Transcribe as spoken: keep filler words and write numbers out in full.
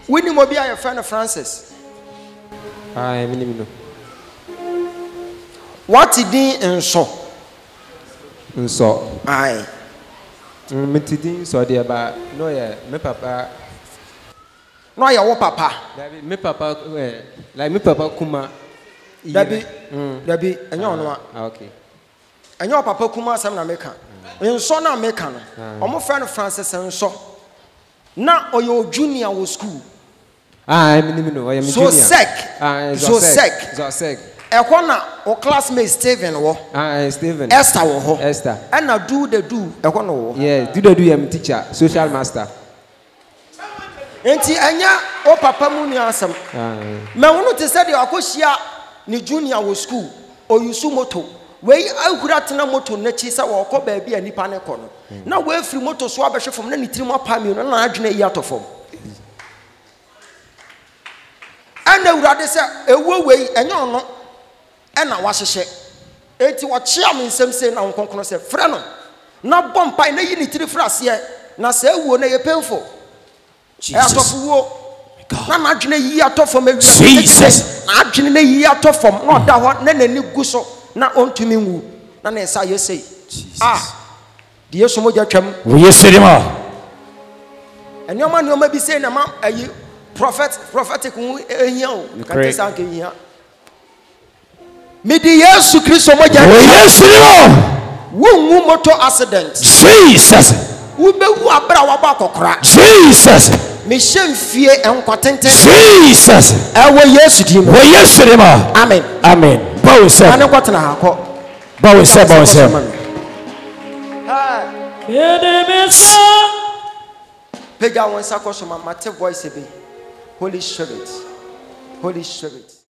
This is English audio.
Winnie Mobia, your friend of Francis. I am. What did he and so? And so I. Metidin so dear, but no, yeah, my papa. No, your papa. Me papa, like me papa Kuma. Debbie, Debbie, and you know. Okay. And your papa Kuma, some American. And so now American. I'm a friend of Francis and so. Now, or your junior was school. I am. I am so sick. So sick. So sick. A corner or classmate Stephen or ah Stephen Esther or Esther. And now do the do a corner. Yeah, do the do am teacher, social master. Enti anya o papa mu ni asem. Ah. Me wonu te say de akohia ni junior wo school o yusu moto. We ahura tena moto na chi say wo kọ ba bia nipa ne kọ no. Na we free moto so abehwe fom na ni tirim apa mi no na adwene yi atofom. And urade say ewo we enya ono e na wahehye. Eti wo chia me nsem say na nkonkono say frɛ no. Na bompai na yi ni tiri frase na say ewo na ye painful. Jesus. Na na adwene yi atofom ewi. Jesus. Na adwene na yi atofom na oda ho na nani gu so na ontumi nwu. Na na nsa ye say. Ah. De yeso moja twam. Wo yeserema. Enioma nioma bi say na ma ayi prophet prophetic wu ehia o. Kan te san ke ehia. Me di Yesu Kristo moja. Wo yeserema. Wo nwu motor accident. Jesus. Wo be wu abra wa ba kokora. Jesus. Me shemfie enkwatenten. Jesus. Ewo Yesu di mo. Wo yeserema. Amen. Amen. Bawo se. Ane kwatena ha ko. Bawo se bawo se. Ha. Yedemesa. Pega won sakosoma mate voice be. Holy Spirit. Holy Spirit.